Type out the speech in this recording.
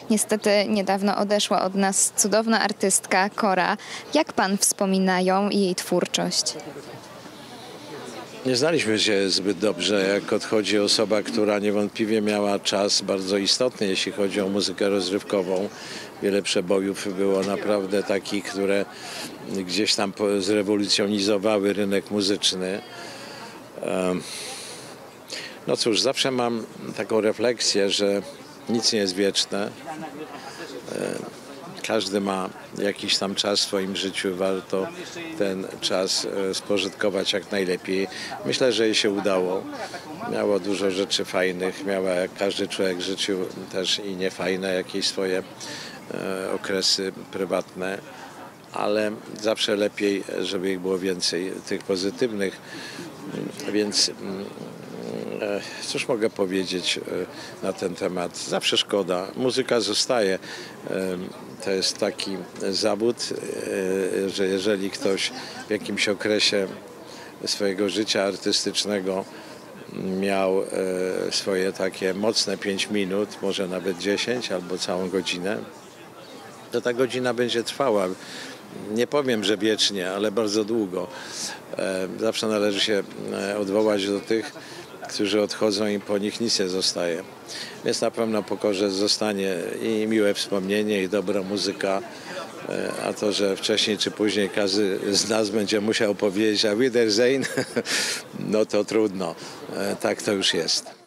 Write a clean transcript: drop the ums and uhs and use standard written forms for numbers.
Niestety niedawno odeszła od nas cudowna artystka Kora. Jak pan wspomina ją i jej twórczość? Nie znaliśmy się zbyt dobrze, jak odchodzi osoba, która niewątpliwie miała czas bardzo istotny, jeśli chodzi o muzykę rozrywkową. Wiele przebojów było naprawdę takich, które gdzieś tam zrewolucjonizowały rynek muzyczny. No cóż, zawsze mam taką refleksję, że nic nie jest wieczne. Każdy ma jakiś tam czas w swoim życiu, warto ten czas spożytkować jak najlepiej. Myślę, że jej się udało. Miało dużo rzeczy fajnych, miała jak każdy człowiek w życiu też i niefajne jakieś swoje okresy prywatne, ale zawsze lepiej, żeby ich było więcej, tych pozytywnych, więc cóż mogę powiedzieć na ten temat? Zawsze szkoda. Muzyka zostaje. To jest taki zawód, że jeżeli ktoś w jakimś okresie swojego życia artystycznego miał swoje takie mocne 5 minut, może nawet 10 albo całą godzinę, to ta godzina będzie trwała. Nie powiem, że wiecznie, ale bardzo długo. Zawsze należy się odwołać do tych, którzy odchodzą i po nich nic nie zostaje. Więc na pewno po Korze zostanie i miłe wspomnienie, i dobra muzyka, a to, że wcześniej czy później każdy z nas będzie musiał powiedzieć Auf Wiedersehen, no to trudno. Tak to już jest.